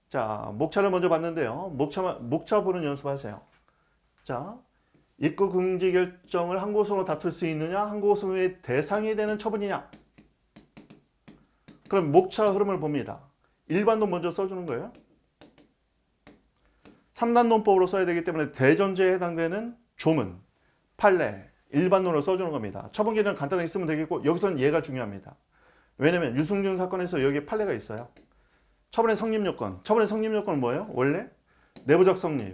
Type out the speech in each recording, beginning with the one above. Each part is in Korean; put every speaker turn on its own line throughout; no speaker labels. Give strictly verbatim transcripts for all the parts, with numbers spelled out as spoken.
자, 목차를 먼저 봤는데요. 목차, 목차 보는 연습하세요. 자, 입구 금지 결정을 한 고소로 다툴 수 있느냐, 한 고소의 대상이 되는 처분이냐. 그럼 목차 흐름을 봅니다. 일반론 먼저 써주는 거예요. 삼 단 논법으로 써야 되기 때문에 대전제에 해당되는 조문, 판례, 일반론을 써주는 겁니다. 처분기는 간단하게 쓰면 되겠고, 여기서는 얘가 중요합니다. 왜냐면 유승준 사건에서 여기에 판례가 있어요. 처분의 성립 요건. 처분의 성립 요건은 뭐예요? 원래 내부적 성립.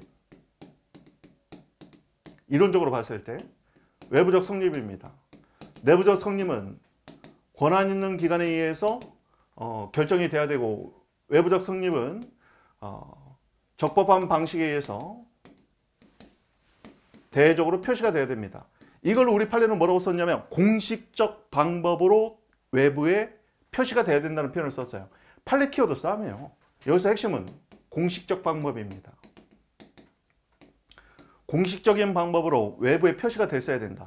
이론적으로 봤을 때 외부적 성립입니다. 내부적 성립은 권한 있는 기관에 의해서 어, 결정이 돼야 되고, 외부적 성립은 어, 적법한 방식에 의해서 대외적으로 표시가 돼야 됩니다. 이걸 우리 판례는 뭐라고 썼냐면 공식적 방법으로 외부에 표시가 돼야 된다는 표현을 썼어요. 판례 키워드 싸움이에요. 여기서 핵심은 공식적 방법입니다. 공식적인 방법으로 외부에 표시가 됐어야 된다.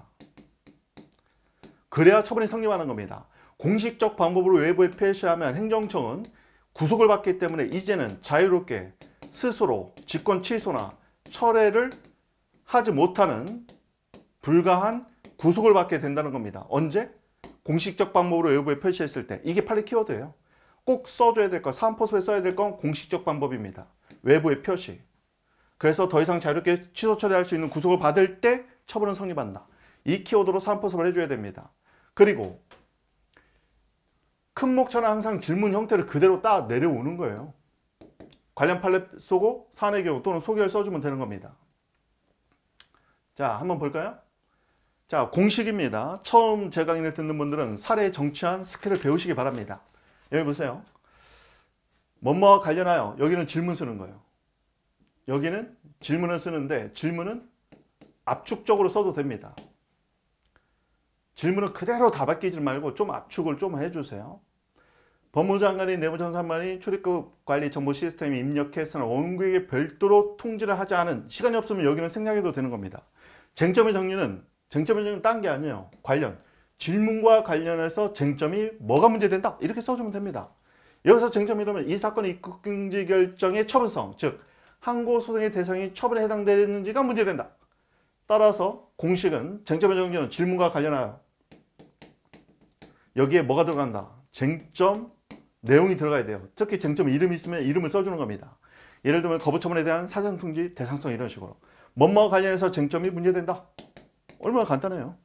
그래야 처분이 성립하는 겁니다. 공식적 방법으로 외부에 표시하면 행정청은 구속을 받기 때문에 이제는 자유롭게 스스로 직권 취소나 철회를 하지 못하는 불가한 구속을 받게 된다는 겁니다. 언제? 공식적 방법으로 외부에 표시했을 때. 이게 판례 키워드예요. 꼭 써줘야 될 거, 사안포섭에 써야 될 건 공식적 방법입니다. 외부의 표시. 그래서 더 이상 자유롭게 취소 처리할 수 있는 구속을 받을 때 처분은 성립한다. 이 키워드로 사안포섭을 해줘야 됩니다. 그리고 큰 목차는 항상 질문 형태를 그대로 따 내려오는 거예요. 관련 판례 쏘고 사안의 경우 또는 소개를 써주면 되는 겁니다. 자, 한번 볼까요? 자, 공식입니다. 처음 제 강의를 듣는 분들은 사례에 정치한 스킬을 배우시기 바랍니다. 여기 보세요. 뭐뭐와 관련하여, 여기는 질문 쓰는 거예요. 여기는 질문을 쓰는데 질문은 압축적으로 써도 됩니다. 질문을 그대로 다 바뀌지 말고 좀 압축을 좀 해주세요. 법무부 장관이 내부전산만이 출입국 관리 정보 시스템에 입력했으나 원국에게 별도로 통지를 하지 않은, 시간이 없으면 여기는 생략해도 되는 겁니다. 쟁점의 정리는, 쟁점의 정리는 딴 게 아니에요. 관련. 질문과 관련해서 쟁점이 뭐가 문제된다, 이렇게 써주면 됩니다. 여기서 쟁점이라면 이 사건의 입국금지 결정의 처분성, 즉 항고소송의 대상이 처분에 해당되는지가 문제된다. 따라서 공식은, 쟁점의 정리는 질문과 관련하여 여기에 뭐가 들어간다? 쟁점 내용이 들어가야 돼요. 특히 쟁점 이름이 있으면 이름을 써주는 겁니다. 예를 들면 거부처분에 대한 사전통지 대상성, 이런 식으로. 뭐뭐와 관련해서 쟁점이 문제된다. 얼마나 간단해요.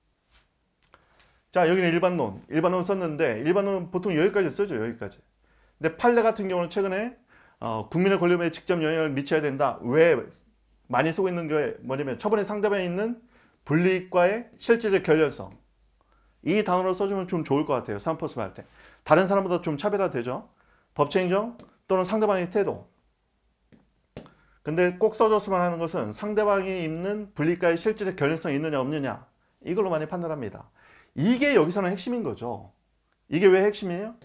자, 여기는 일반론. 일반론 썼는데 일반론 보통 여기까지 쓰죠. 여기까지. 근데 판례 같은 경우는 최근에 어, 국민의 권리에 직접 영향을 미쳐야 된다. 왜 많이 쓰고 있는 게 뭐냐면 처분의 상대방에 있는 불이익과의 실질적 결연성. 이 단어를 써주면 좀 좋을 것 같아요. 사안포섭 할 때. 다른 사람보다 좀 차별화되죠. 법치행정 또는 상대방의 태도. 근데 꼭 써줬으면 하는 것은 상대방이 입는 불이익과의 실질적 결연성이 있느냐 없느냐, 이걸로 많이 판단합니다. 이게 여기서는 핵심인 거죠. 이게 왜 핵심이에요?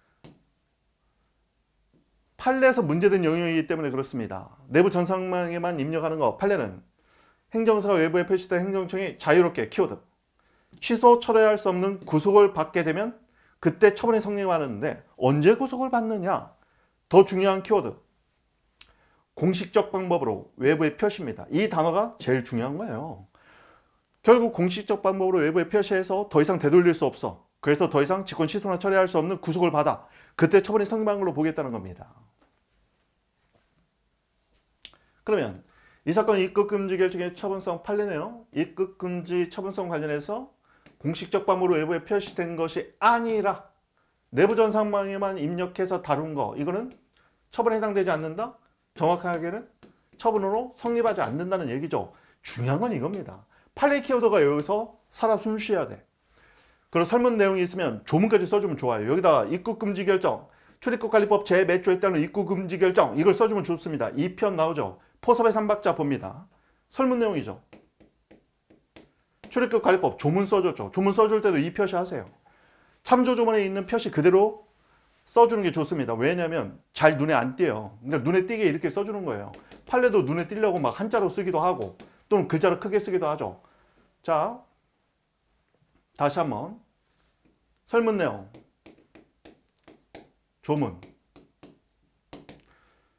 판례에서 문제된 영역이기 때문에 그렇습니다. 내부 전산망에만 입력하는 거, 판례는 행정사가 외부에 표시된 행정청이 자유롭게 키워드 취소 철회할 수 없는 구속을 받게 되면 그때 처분이 성립하는데, 언제 구속을 받느냐, 더 중요한 키워드 공식적 방법으로 외부에 표시입니다. 이 단어가 제일 중요한 거예요. 결국 공식적 방법으로 외부에 표시해서 더 이상 되돌릴 수 없어. 그래서 더 이상 직권 취소나 처리할 수 없는 구속을 받아. 그때 처분이 성립한 걸로 보겠다는 겁니다. 그러면 이 사건 입국금지 결정의 처분성 판례네요. 입국금지 처분성 관련해서 공식적 방법으로 외부에 표시된 것이 아니라 내부전산망에만 입력해서 다룬 거, 이거는 처분에 해당되지 않는다? 정확하게는 처분으로 성립하지 않는다는 얘기죠. 중요한 건 이겁니다. 판례 키워드가 여기서 살아 숨쉬어야 돼. 그리고 설문 내용이 있으면 조문까지 써주면 좋아요. 여기다가 입국금지 결정, 출입국관리법 제몇 조에 따른 입국금지 결정, 이걸 써주면 좋습니다. 이 편 나오죠. 포섭의 삼박자 봅니다. 설문 내용이죠. 출입국관리법 조문 써줬죠. 조문 써줄 때도 이 표시 하세요. 참조조문에 있는 표시 그대로 써주는 게 좋습니다. 왜냐하면 잘 눈에 안 띄어요. 그러니까 눈에 띄게 이렇게 써주는 거예요. 판례도 눈에 띄려고 막 한자로 쓰기도 하고 또는 글자로 크게 쓰기도 하죠. 자, 다시 한번 설문 내용, 조문.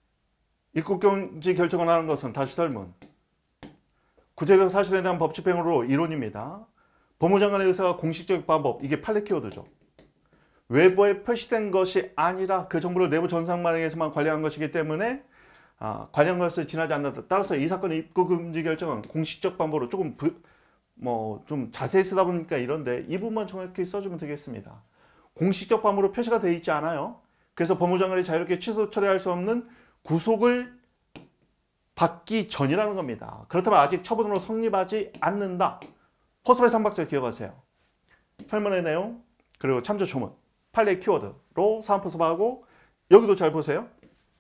입국금지 결정을 하는 것은 다시 설문. 구체적 사실에 대한 법 집행으로 이론입니다. 법무장관의 의사가 공식적 방법, 이게 판례 키워드죠. 외부에 표시된 것이 아니라 그 정보를 내부 전산망에서만 관리한 것이기 때문에 아, 관련 것을 지나지 않는다. 따라서 이 사건의 입국금지 결정은 공식적 방법으로 조금 뭐 좀 자세히 쓰다 보니까 이런데 이 부분만 정확히 써주면 되겠습니다. 공식적 방법으로 표시가 되어 있지 않아요. 그래서 법무장관이 자유롭게 취소 처리할 수 없는 구속을 받기 전이라는 겁니다. 그렇다면 아직 처분으로 성립하지 않는다. 포스트의 삼 박자 기억하세요. 설문의 내용 그리고 참조 조문 판례 키워드로 사안포섭하고 여기도 잘 보세요.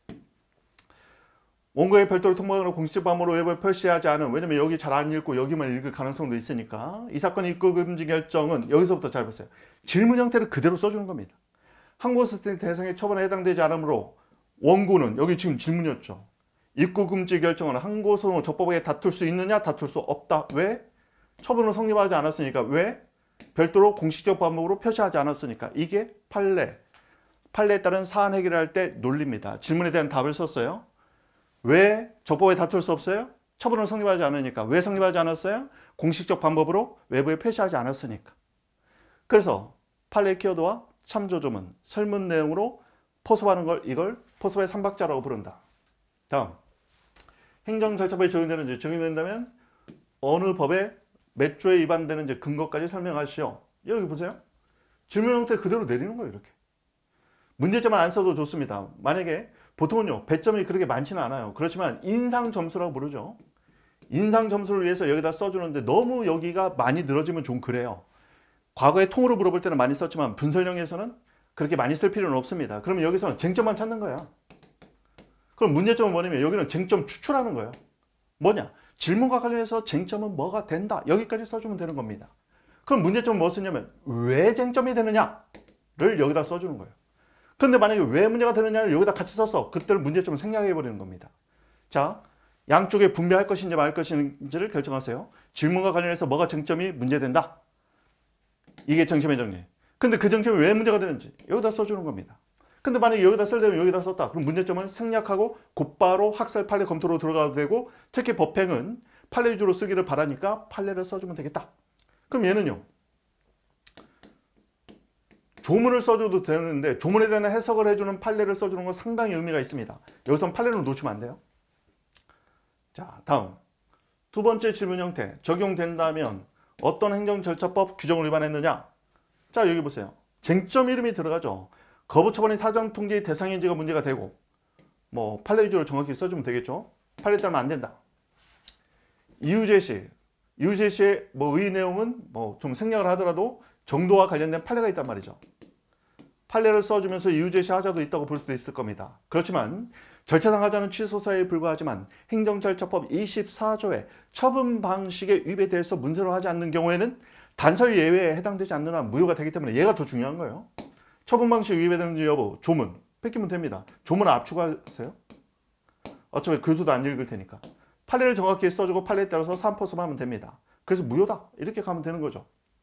원고에 별도로 통보하거나 공식적 방법으로 외부에 표시하지 않은, 왜냐면 여기 잘 안 읽고 여기만 읽을 가능성도 있으니까 이 사건의 입국금지 결정은 여기서부터 잘 보세요. 질문 형태를 그대로 써주는 겁니다. 항공사태 대상의 처분에 해당되지 않으므로 원고는 여기 지금 질문이었죠. 입국금지 결정은 항공소는 적법하게 다툴 수 있느냐 다툴 수 없다. 왜? 처분으로 성립하지 않았으니까. 왜? 별도로 공식적 방법으로 표시하지 않았으니까. 이게 판례. 판례에 따른 사안 해결할 때 논리입니다. 질문에 대한 답을 썼어요. 왜 적법에 다툴 수 없어요? 처분을 성립하지 않으니까. 왜 성립하지 않았어요? 공식적 방법으로 외부에 표시하지 않았으니까. 그래서 판례 키워드와 참조조문, 설문 내용으로 포섭하는 걸 이걸 포섭의 삼 박자라고 부른다. 다음, 행정절차법에 적용되는지 적용된다면 어느 법에 몇 조에 위반되는지 근거까지 설명하시오. 여기 보세요. 질문 형태 그대로 내리는 거예요. 이렇게. 문제점을 안 써도 좋습니다. 만약에 보통은요 배점이 그렇게 많지는 않아요. 그렇지만 인상 점수라고 부르죠. 인상 점수를 위해서 여기다 써주는데 너무 여기가 많이 늘어지면 좀 그래요. 과거에 통으로 물어볼 때는 많이 썼지만 분설형에서는 그렇게 많이 쓸 필요는 없습니다. 그러면 여기서는 쟁점만 찾는 거야. 그럼 문제점은 뭐냐면 여기는 쟁점 추출하는 거예요. 뭐냐? 질문과 관련해서 쟁점은 뭐가 된다. 여기까지 써주면 되는 겁니다. 그럼 문제점은 뭐 쓰냐면 왜 쟁점이 되느냐를 여기다 써주는 거예요. 그런데 만약에 왜 문제가 되느냐를 여기다 같이 써서 그때는 문제점을 생략해 버리는 겁니다. 자, 양쪽에 분배할 것인지 말 것인지를 결정하세요. 질문과 관련해서 뭐가 쟁점이 문제된다. 이게 쟁점의 정리. 근데 그 쟁점이 왜 문제가 되는지 여기다 써주는 겁니다. 근데 만약에 여기다 쓸려면 여기다 썼다. 그럼 문제점을 생략하고 곧바로 학설 판례 검토로 들어가도 되고, 특히 법행은 판례 위주로 쓰기를 바라니까 판례를 써주면 되겠다. 그럼 얘는요. 조문을 써줘도 되는데 조문에 대한 해석을 해주는 판례를 써주는 건 상당히 의미가 있습니다. 여기서 판례는 놓치면 안 돼요. 자, 다음. 두 번째 질문 형태. 적용된다면 어떤 행정절차법 규정을 위반했느냐? 자, 여기 보세요. 쟁점 이름이 들어가죠. 거부처분이 사전통지의 대상인지가 문제가 되고, 뭐 판례 위주로 정확히 써주면 되겠죠. 판례 따르면 안 된다. 이유 제시. 이유 제시의 뭐 의 내용은 뭐 좀 생략을 하더라도 정도와 관련된 판례가 있단 말이죠. 판례를 써주면서 이유 제시 하자도 있다고 볼 수도 있을 겁니다. 그렇지만 절차상 하자는 취소사에 불과하지만 행정절차법 이십사 조의 처분 방식의 위배에 대해서 문제로 하지 않는 경우에는 단서의 예외에 해당되지 않는 한 무효가 되기 때문에 얘가 더 중요한 거예요. 처분 방식 위배되는지 여부, 조문 뺏기면 됩니다. 조문을 압축하세요. 어차피 교수도 안 읽을 테니까. 판례를 정확히 써주고 판례에 따라서 사안포섭하면 됩니다. 그래서 무효다. 이렇게 가면 되는 거죠.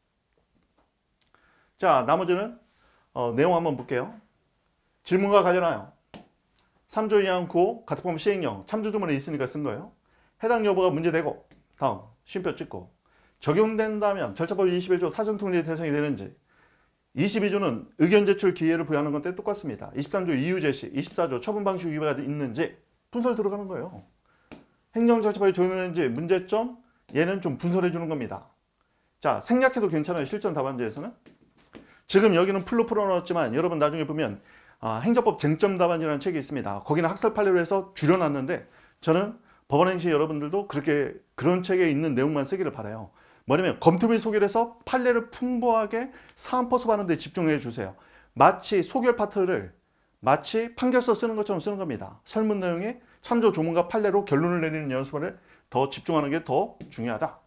자, 나머지는 어, 내용 한번 볼게요. 질문과 관련하여 삼 조 이항 구호 가택법 시행령 참조조문에 있으니까 쓴 거예요. 해당 여부가 문제되고, 다음 쉼표 찍고, 적용된다면 절차법 이십일 조 사전통지의 대상이 되는지, 이십이 조는 의견 제출 기회를 부여하는 건데 똑같습니다. 이십삼 조 이유 제시, 이십사 조 처분 방식 위배가 있는지 분설 들어가는 거예요. 행정절차법에 적용되는지 문제점, 얘는 좀 분설해 주는 겁니다. 자, 생략해도 괜찮아요. 실전 답안지에서는. 지금 여기는 풀로 풀어놨지만 여러분 나중에 보면 아, 행정법 쟁점 답안지라는 책이 있습니다. 거기는 학설 판례로 해서 줄여놨는데 저는 법원행시 여러분들도 그렇게 그런 책에 있는 내용만 쓰기를 바라요. 뭐냐면 검토 및 소결해서 판례를 풍부하게 사안 포섭하는 데 집중해 주세요. 마치 소결 파트를 마치 판결서 쓰는 것처럼 쓰는 겁니다. 설문 내용에 참조 조문과 판례로 결론을 내리는 연습을 더 집중하는 게 더 중요하다.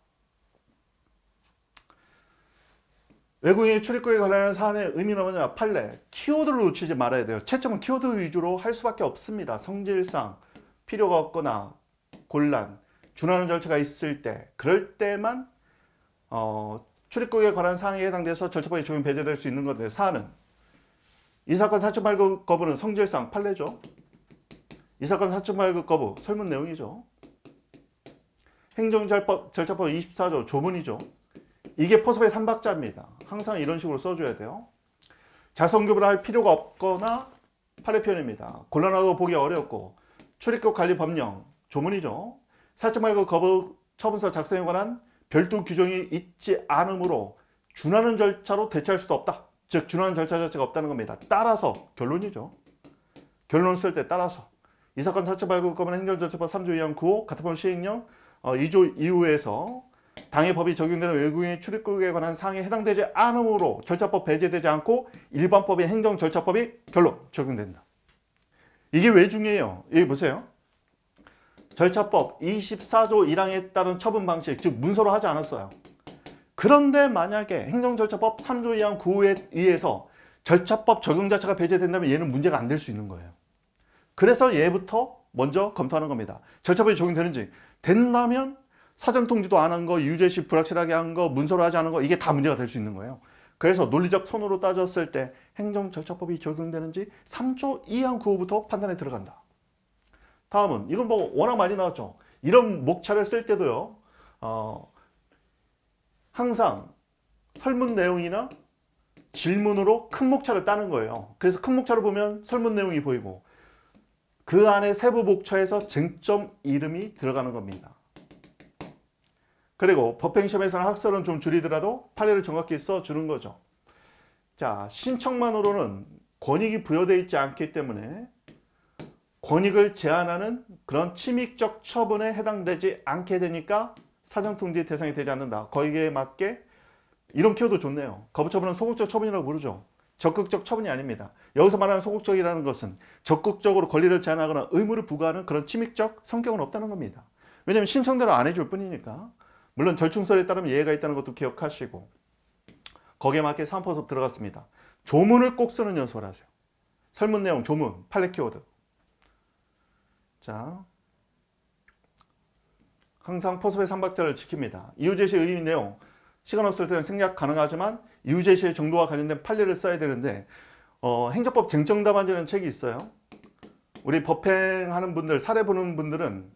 외국인의 출입국에 관련한 사안의 의미는 뭐냐? 판례. 키워드를 놓치지 말아야 돼요. 채점은 키워드 위주로 할 수밖에 없습니다. 성질상 필요가 없거나 곤란, 준하는 절차가 있을 때, 그럴 때만 어, 출입국에 관한 사항에 해당돼서 절차법에 적용 배제될 수 있는 건데, 사안은 이 사건 사천팔 구 거부는 성질상 판례죠. 이 사건 사측 발급 거부 설문 내용이죠. 행정절법 절차법 이십사 조 조문이죠. 이게 포섭의 삼 박자입니다. 항상 이런 식으로 써줘야 돼요. 자성교부를 할 필요가 없거나 판례 표현입니다. 곤란하고 보기 어렵고 출입국 관리 법령 조문이죠. 사측 발급 거부 처분서 작성에 관한 별도 규정이 있지 않으므로 준하는 절차로 대체할 수도 없다. 즉 준하는 절차 자체가 없다는 겁니다. 따라서 결론이죠. 결론 쓸 때 따라서 이 사건 사측 발급 거부는 행정절차법 삼 조 이 항 구 호 가타법 시행령 어, 이 조 이후에서 당해 법이 적용되는 외국인 출입국에 관한 사항에 해당되지 않으므로 절차법 배제되지 않고 일반법인 행정절차법이 결론 적용된다. 이게 왜 중요해요? 여기 보세요. 절차법 이십사 조 일 항에 따른 처분 방식, 즉 문서로 하지 않았어요. 그런데 만약에 행정절차법 삼 조 이 항 구 호에 의해서 절차법 적용 자체가 배제된다면 얘는 문제가 안 될 수 있는 거예요. 그래서 얘부터 먼저 검토하는 겁니다. 절차법이 적용되는지 된다면 사전통지도 안 한 거, 유죄시 불확실하게 한 거, 문서로 하지 않은 거 이게 다 문제가 될 수 있는 거예요. 그래서 논리적 선으로 따졌을 때 행정절차법이 적용되는지 삼 조 이 항 구 호부터 판단에 들어간다. 다음은 이건 뭐 워낙 많이 나왔죠. 이런 목차를 쓸 때도요. 어, 항상 설문 내용이나 질문으로 큰 목차를 따는 거예요. 그래서 큰 목차를 보면 설문 내용이 보이고 그 안에 세부 목차에서 쟁점 이름이 들어가는 겁니다. 그리고 법행시험에서는 학설은 좀 줄이더라도 판례를 정확히 써주는 거죠. 자, 신청만으로는 권익이 부여되어 있지 않기 때문에 권익을 제한하는 그런 침익적 처분에 해당되지 않게 되니까 사전통지 대상이 되지 않는다. 거기에 맞게 이런 키워드 좋네요. 거부처분은 소극적 처분이라고 부르죠. 적극적 처분이 아닙니다. 여기서 말하는 소극적이라는 것은 적극적으로 권리를 제한하거나 의무를 부과하는 그런 침익적 성격은 없다는 겁니다. 왜냐하면 신청대로 안 해줄 뿐이니까. 물론 절충설에 따르면 예외가 있다는 것도 기억하시고 거기에 맞게 사안포섭 들어갔습니다. 조문을 꼭 쓰는 연습을 하세요. 설문 내용, 조문, 판례 키워드. 자, 항상 포섭의 삼 박자를 지킵니다. 이유 제시 의미 내용, 시간 없을 때는 생략 가능하지만 이유 제시의 정도와 관련된 판례를 써야 되는데 어, 행정법 쟁점답안지라는 책이 있어요. 우리 법행하는 분들, 사례 보는 분들은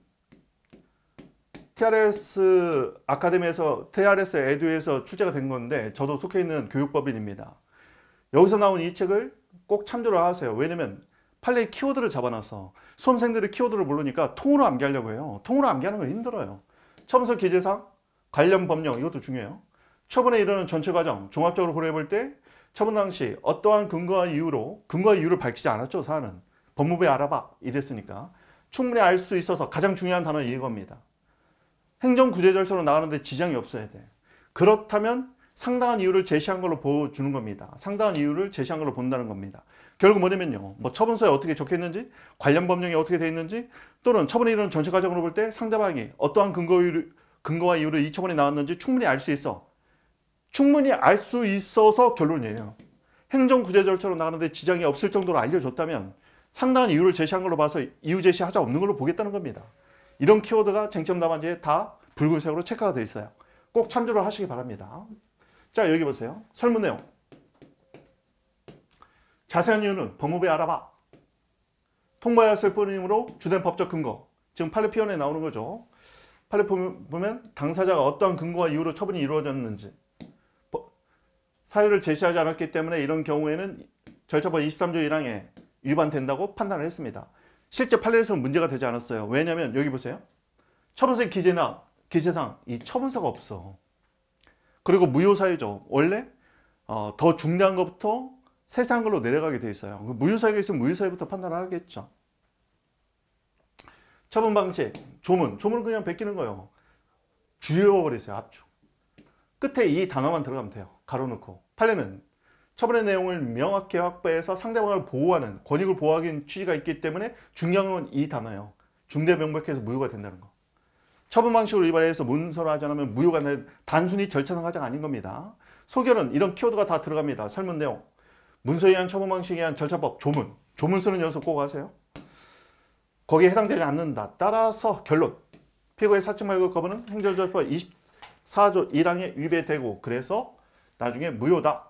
티알에스 아카데미에서, 티알에스 에듀에서 출제가 된 건데 저도 속해 있는 교육법인입니다. 여기서 나온 이 책을 꼭 참조를 하세요. 왜냐면 판례 키워드를 잡아놔서 수험생들이 키워드를 모르니까 통으로 암기하려고 해요. 통으로 암기하는 건 힘들어요. 처분서 기재사항, 관련 법령 이것도 중요해요. 처분에 이르는 전체 과정 종합적으로 고려해 볼 때 처분 당시 어떠한 근거와 이유로 근거와 이유를 밝히지 않았죠. 사안은. 법무부에 알아봐 이랬으니까 충분히 알 수 있어서 가장 중요한 단어는 이겁니다. 행정구제 절차로 나가는데 지장이 없어야 돼. 그렇다면 상당한 이유를 제시한 걸로 보여주는 겁니다. 상당한 이유를 제시한 걸로 본다는 겁니다. 결국 뭐냐면요. 뭐 처분서에 어떻게 적혀있는지, 관련 법령이 어떻게 되어 있는지, 또는 처분에 이르는 전체 과정으로 볼 때 상대방이 어떠한 근거, 근거와 이유로 이 처분이 나왔는지 충분히 알 수 있어. 충분히 알 수 있어서 결론이에요. 행정구제 절차로 나가는데 지장이 없을 정도로 알려줬다면 상당한 이유를 제시한 걸로 봐서 이유 제시하자 없는 걸로 보겠다는 겁니다. 이런 키워드가 쟁점 답안지에 다 붉은색으로 체크가 되어 있어요. 꼭 참조를 하시기 바랍니다. 자, 여기 보세요. 설문 내용. 자세한 이유는 법무부에 알아봐. 통보하였을 뿐이므로 주된 법적 근거. 지금 판례 피원에 나오는 거죠. 판례 보면 당사자가 어떠한 근거와 이유로 처분이 이루어졌는지 사유를 제시하지 않았기 때문에 이런 경우에는 절차법 이십삼 조 일 항에 위반된다고 판단을 했습니다. 실제 판례에서는 문제가 되지 않았어요. 왜냐하면 여기 보세요. 처분서의 기재나 기재상 이 처분서가 없어. 그리고 무효사유죠. 원래 어, 더 중대한 것부터 세세한 걸로 내려가게 돼 있어요. 무효사유가 있으면 무효사유부터 판단을 하겠죠. 처분 방식, 조문. 조문은 그냥 베끼는 거예요. 줄여버리세요. 압축. 끝에 이 단어만 들어가면 돼요. 가로놓고. 판례는 처분의 내용을 명확히 확보해서 상대방을 보호하는, 권익을 보호하기 위한 취지가 있기 때문에 중요한 건 이 단어예요. 중대 명백해서 무효가 된다는 거. 처분 방식으로 위반해서 문서로 하지 않으면 무효가 된다. 단순히 절차상 가장 아닌 겁니다. 소결은 이런 키워드가 다 들어갑니다. 설문 내용. 문서에 의한 처분 방식에 의한 절차법, 조문. 조문 쓰는 연습 꼭 하세요. 거기에 해당되지 않는다. 따라서 결론. 피고의 사측 발급 거부는 행정절차법 이십사 조 일 항에 위배되고 그래서 나중에 무효다.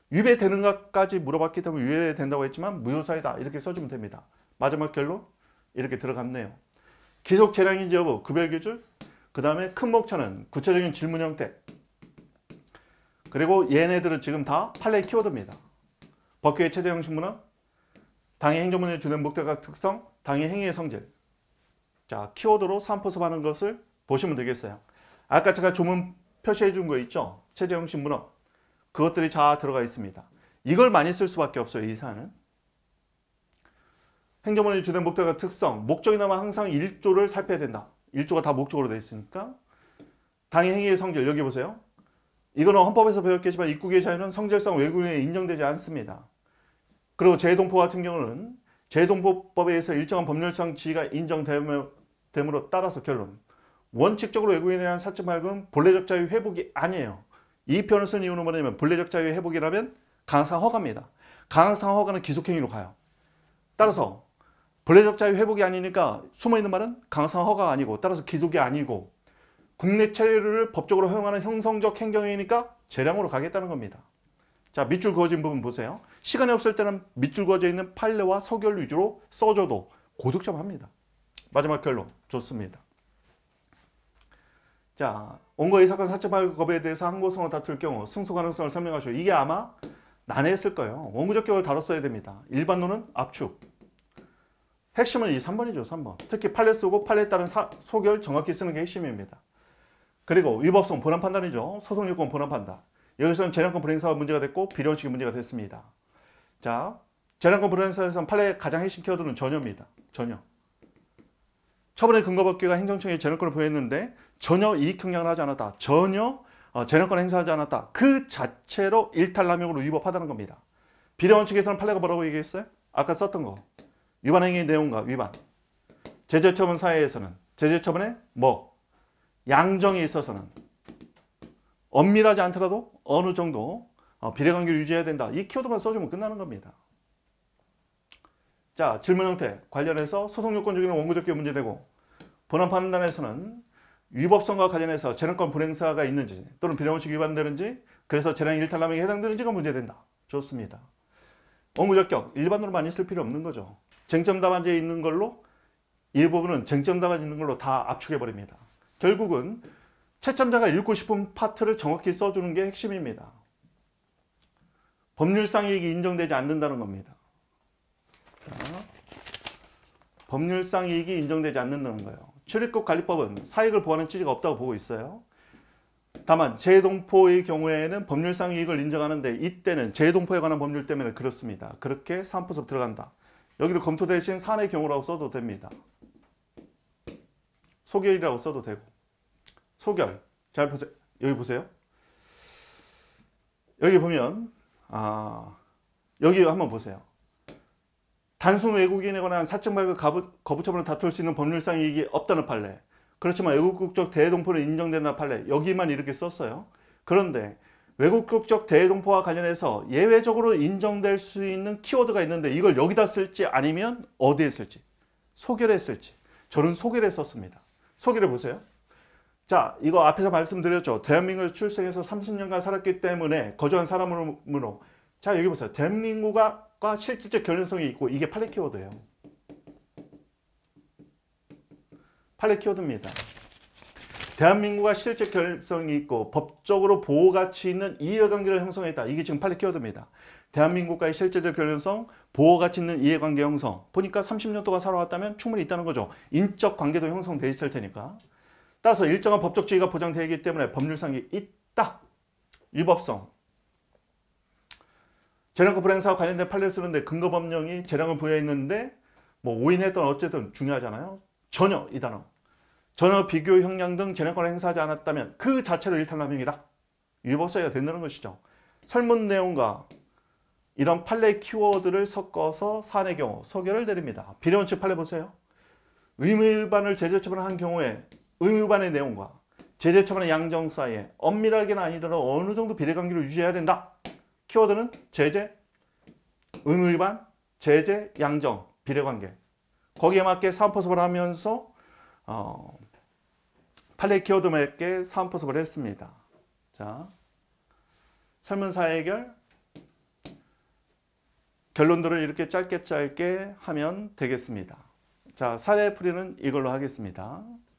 위배되는가까지 물어봤기 때문에 위배된다고 했지만 무효사유다. 이렇게 써주면 됩니다. 마지막 결론. 이렇게 들어갔네요. 기속 재량인지 여부, 구별기줄, 그 다음에 큰 목차는 구체적인 질문 형태, 그리고 얘네들은 지금 다 판례 키워드입니다. 법규의 체제 형식 문헌, 당의 행정문의 주된 목적과 특성, 당의 행위의 성질. 자, 키워드로 삼포섭하는 것을 보시면 되겠어요. 아까 제가 조문 표시해 준 거 있죠? 체제 형식 문헌. 그것들이 다 들어가 있습니다. 이걸 많이 쓸 수밖에 없어요, 이 사안은. 행정문의 주된 목적과 특성, 목적이 나면 항상 일조를 살펴야 된다. 일조가 다 목적으로 되어 있으니까. 당의 행위의 성질, 여기 보세요. 이거는 헌법에서 배웠겠지만 입국의 자유는 성질상 외국인에 인정되지 않습니다. 그리고 재동포 같은 경우는 재동포법에 의해서 일정한 법률상 지위가 인정됨으로 따라서 결론. 원칙적으로 외국인에 대한 사적 발급 본래적 자유 회복이 아니에요. 이 표현을 쓴 이유는 뭐냐면 본래적 자유 회복이라면 강항상 허가입니다. 강항상 허가는 기속행위로 가요. 따라서 본래적 자유 회복이 아니니까 숨어있는 말은 강항상 허가가 아니고 따라서 기속이 아니고 국내 체류를 법적으로 허용하는 형성적 행정행위니까 재량으로 가겠다는 겁니다. 자, 밑줄 그어진 부분 보세요. 시간이 없을 때는 밑줄 그어져 있는 판례와 소결 위주로 써줘도 고득점 합니다. 마지막 결론 좋습니다. 자, 원고 이 사건 사적 발급 거부에 대해서 항고성을 다툴 경우 승소 가능성을 설명하시오. 이게 아마 난해했을 거예요. 원고적 격을 다뤘어야 됩니다. 일반론은 압축. 핵심은 이 삼 번이죠. 삼 번. 특히 판례 쓰고 판례에 따른 사, 소결 정확히 쓰는 게 핵심입니다. 그리고 위법성 본안 판단이죠. 소송요건 본안 판단. 여기서는 재량권 불행사가 문제가 됐고 비례원칙이 문제가 됐습니다. 자, 재량권 불행사에서는 판례의 가장 핵심 키워드는 전혀입니다. 전혀. 처분의 근거법규가 행정청에 재량권을 부여했는데 전혀 이익 형량을 하지 않았다. 전혀 어, 재량권을 행사하지 않았다. 그 자체로 일탈남용으로 위법하다는 겁니다. 비례원칙에서는 판례가 뭐라고 얘기했어요? 아까 썼던 거. 위반행위 내용과 위반. 제재처분 사회에서는 제재처분의 뭐 양정에 있어서는 엄밀하지 않더라도 어느 정도 비례관계를 유지해야 된다. 이 키워드만 써주면 끝나는 겁니다. 자, 질문 형태 관련해서 소송요건 중에는 원고적 격이 문제되고 본안 판단에서는 위법성과 관련해서 재량권 불행사가 있는지 또는 비례원칙 위반되는지 그래서 재량 일탈남용에 해당되는지가 문제된다. 좋습니다. 원고적 격 일반으로 많이 쓸 필요 없는 거죠. 쟁점 답안지에 있는 걸로 이 부분은 쟁점 답안지 있는 걸로 다 압축해버립니다. 결국은 채점자가 읽고 싶은 파트를 정확히 써주는 게 핵심입니다. 법률상 이익이 인정되지 않는다는 겁니다. 자, 법률상 이익이 인정되지 않는다는 거예요. 출입국 관리법은 사익을 보호하는 취지가 없다고 보고 있어요. 다만 재동포의 경우에는 법률상 이익을 인정하는데 이때는 재동포에 관한 법률 때문에 그렇습니다. 그렇게 사안포섭 들어간다. 여기를 검토 대신 사안의 경우라고 써도 됩니다. 소결이라고 써도 되고. 소결. 잘 보세요. 여기 보세요. 여기 보면 아, 여기 한번 보세요. 단순 외국인에 관한 사적 발급 거부, 거부 처분을 다툴 수 있는 법률상 이익이 없다는 판례. 그렇지만 외국국적 대동포는 인정된다는 판례. 여기만 이렇게 썼어요. 그런데 외국국적 대동포와 관련해서 예외적으로 인정될 수 있는 키워드가 있는데 이걸 여기다 쓸지 아니면 어디에 쓸지. 소결에 쓸지. 저는 소결에 썼습니다. 소결해 보세요. 자, 이거 앞에서 말씀드렸죠. 대한민국에 출생해서 삼십 년간 살았기 때문에 거주한 사람으로. 자, 여기 보세요. 대한민국과 실질적 결연성이 있고 이게 판례 키워드예요. 판례 키워드입니다. 대한민국과 실질적 결연성이 있고 법적으로 보호가치 있는 이해관계를 형성했다. 이게 지금 판례 키워드입니다. 대한민국과의 실질적 결연성, 보호가치 있는 이해관계 형성. 보니까 삼십 년 동안 살아왔다면 충분히 있다는 거죠. 인적 관계도 형성돼 있을 테니까. 따라서 일정한 법적 지위가 보장되어 있기 때문에 법률상이 있다. 위법성. 재량권 불행사와 관련된 판례를 쓰는데 근거법령이 재량을 부여했는데 뭐 오인했던 어쨌든 중요하잖아요. 전혀 이 단어. 전혀 비교 형량 등 재량권을 행사하지 않았다면 그 자체로 일탈남용이다. 위법성이 된다는 것이죠. 설문 내용과 이런 판례 키워드를 섞어서 사안의 경우 소결을 내립니다. 비례원칙 판례 보세요. 의무위반을 제재처분을 한 경우에 의무위반의 내용과 제재처분의 양정 사이에 엄밀하게는 아니더라도 어느 정도 비례관계를 유지해야 된다. 키워드는 제재, 의무위반, 제재, 양정, 비례관계. 거기에 맞게 사안포섭을 하면서 어, 판례 키워드 맞게 사안포섭을 했습니다. 자, 설문사 해결 결론들을 이렇게 짧게 짧게 하면 되겠습니다. 자, 사례풀이는 이걸로 하겠습니다.